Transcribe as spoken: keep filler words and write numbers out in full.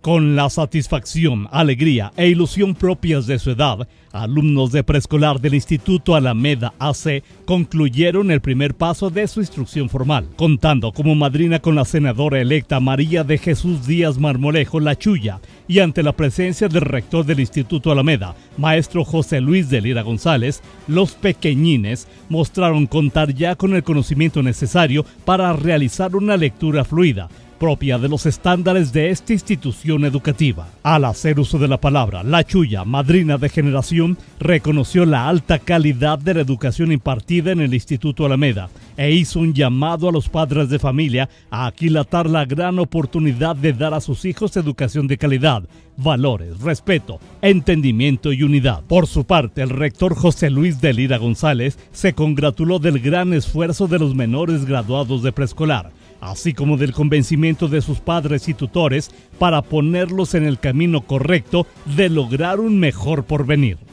Con la satisfacción, alegría e ilusión propias de su edad, alumnos de preescolar del Instituto Alameda A C concluyeron el primer paso de su instrucción formal, contando como madrina con la senadora electa María de Jesús Díaz Marmolejo La Chuya y ante la presencia del rector del Instituto Alameda, maestro José Luis de Lira González. Los pequeñines mostraron contar ya con el conocimiento necesario para realizar una lectura fluida, propia de los estándares de esta institución educativa. Al hacer uso de la palabra, La Chuya, madrina de generación, reconoció la alta calidad de la educación impartida en el Instituto Alameda e hizo un llamado a los padres de familia a aquilatar la gran oportunidad de dar a sus hijos educación de calidad, valores, respeto, entendimiento y unidad. Por su parte, el rector José Luis de Lira González se congratuló del gran esfuerzo de los menores graduados de preescolar, así como del convencimiento de sus padres y tutores para ponerlos en el camino correcto de lograr un mejor porvenir.